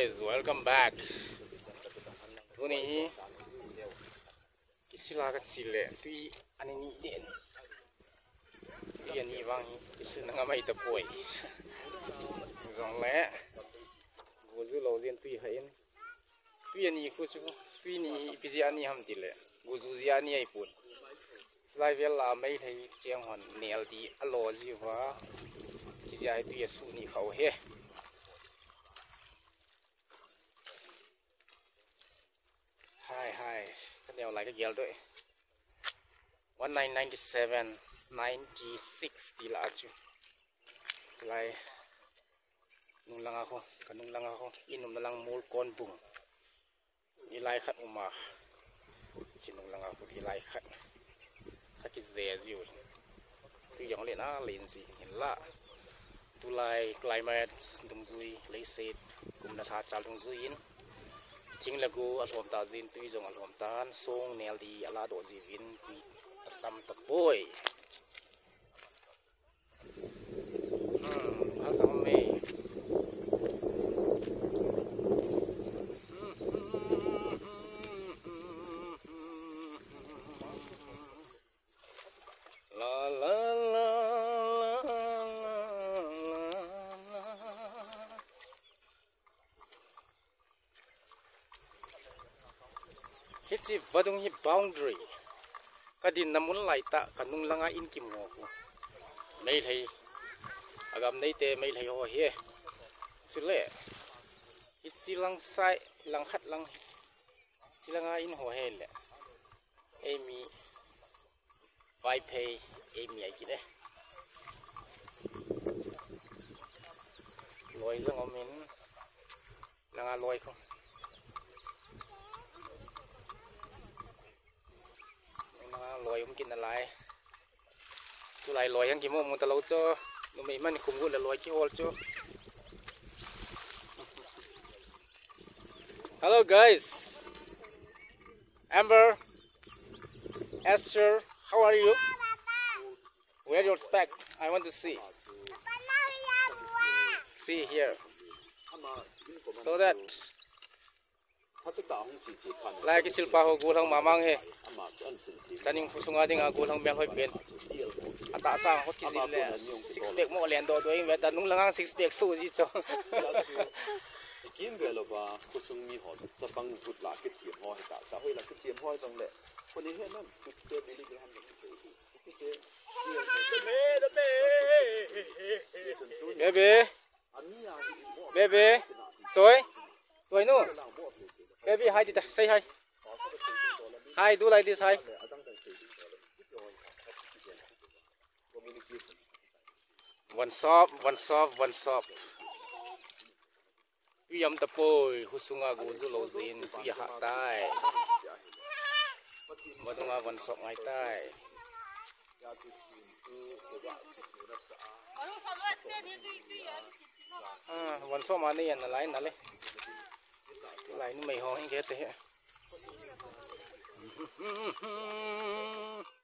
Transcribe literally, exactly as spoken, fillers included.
guys, welcome back. Tu ni kisila kecil tu ani ni den. Tu ani bang kisil nang mai ta poi. Zong le. Gozu lo zen tu hain. Tu ani ku chu tu ni piji ani ham ti le. Gozu ji ani ai pun. Slai vel la mai thai chiang hon nel di alo ji wa. Ji jai tu ye su ni khau he. Hi hi, cái đèo lại cái gel đấy. One nine ninety seven, ninety six thì là chứ. Lại nung lang ako, kanung lang ako, inom na lang mul kon bung. Ilay khat uma, chinung lang ako ilay khat. Kaki zè ziu. Tu yang lên á lên gì la. Tu lại climate dung zui lấy set, cũng đã thà chal dung zui in. Thing lagu alhom ta zin tui zong alhom tan song nel di ala do zi vin tui tam tak boy. Hmm, hal sang me. La la la Hichi vadung hi boundary kadin namun laita kanung langa in kim ho ko mai thei agam nei te mai thei ho he sule hichi lang sai lang khat lang silanga in ho he le emi vai pay emi ai ki de loi zang omin langa loi ko loi um kin alai tu lai loi yang ki mo mu ta lo cho no mai man khum gu la loi ki hol cho. Hello guys, Amber, Esther, how are you? Wear your spec, I want to see. See here, so that lai cái silpa ho gu thang mamang he chaning fusunga ding a gu thang mel hoi pen ata sang hot ki zin le six pack mo len do doing ve tanung langang six pack su ji cho kim ve lo ba ku chung mi ho cha bang put la ke chi ho ta cha hoi la ke chi ho jong le ko ni he nam ku te bi li gram ni bebe bebe choi choi nu baby, hi, Tita. Say hi. Hi, do like this, hi. One sop, one sop, one sop. Tuy yam tapoi, husunga gozu lozin, tuy ha tai. Madunga one sop ngai tai. Ah, one sop mana yan nalai nale. Lại nó mày ho anh ghét thế.